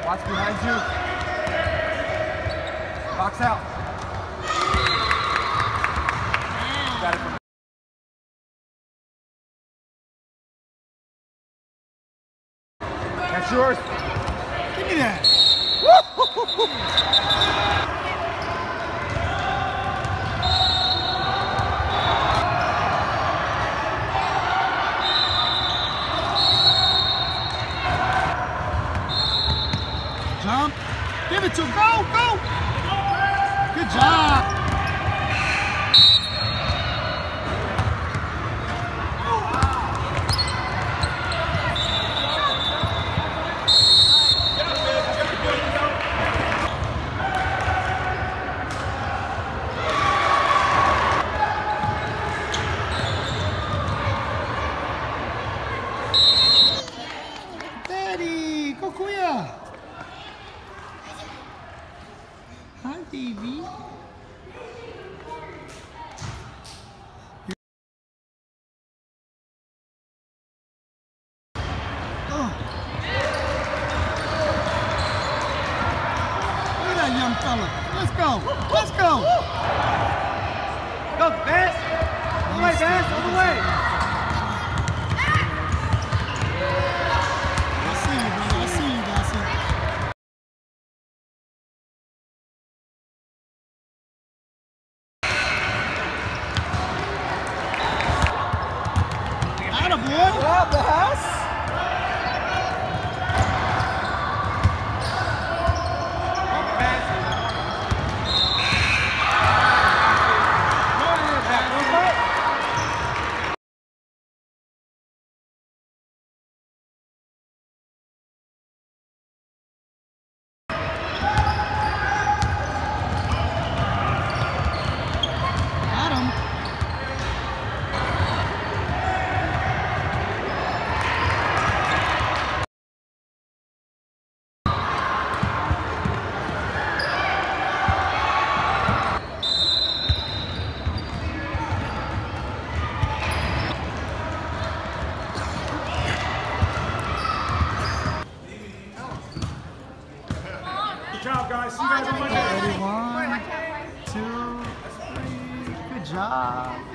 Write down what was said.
Watch behind you. Box out. Got it from That's yours. Give me that. Jump. Give it to him. Go, go. Good job. Daddy, go Kuya. Hi, Davey. Oh. Look at that young fella. Let's go. Let's go. Go, Vance. All the way, Vance. All the way. I see you, brother. I see you, Dawson. Attaboy. Grab the house. Good job, guys. See you guys on Monday. Ready, 1, 2, 3. Good job.